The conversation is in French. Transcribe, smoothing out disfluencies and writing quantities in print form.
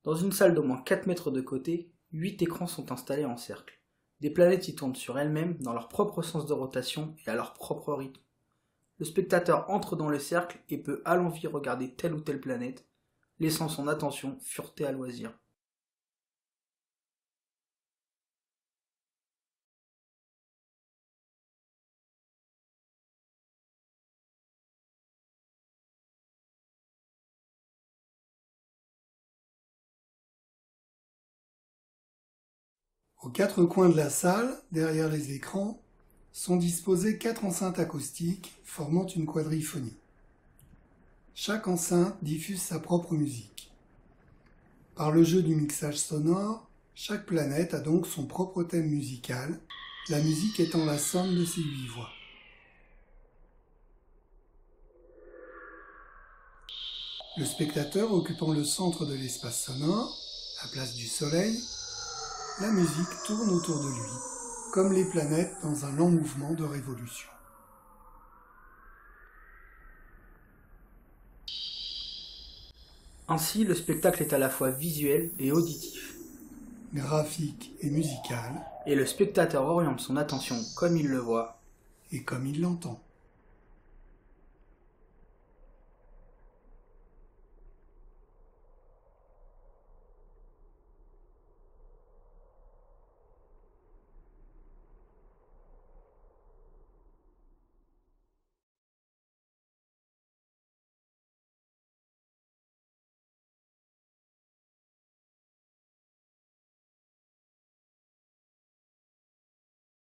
Dans une salle d'au moins 4 mètres de côté, 8 écrans sont installés en cercle. Des planètes y tournent sur elles-mêmes dans leur propre sens de rotation et à leur propre rythme. Le spectateur entre dans le cercle et peut à l'envi regarder telle ou telle planète, laissant son attention fureter à loisir. Aux quatre coins de la salle, derrière les écrans, sont disposées 4 enceintes acoustiques formant une quadriphonie. Chaque enceinte diffuse sa propre musique. Par le jeu du mixage sonore, chaque planète a donc son propre thème musical, la musique étant la somme de ses 8 voix. Le spectateur occupant le centre de l'espace sonore, à place du Soleil, la musique tourne autour de lui, comme les planètes dans un lent mouvement de révolution. Ainsi, le spectacle est à la fois visuel et auditif. Graphique et musical, Et le spectateur oriente son attention comme il le voit et comme il l'entend.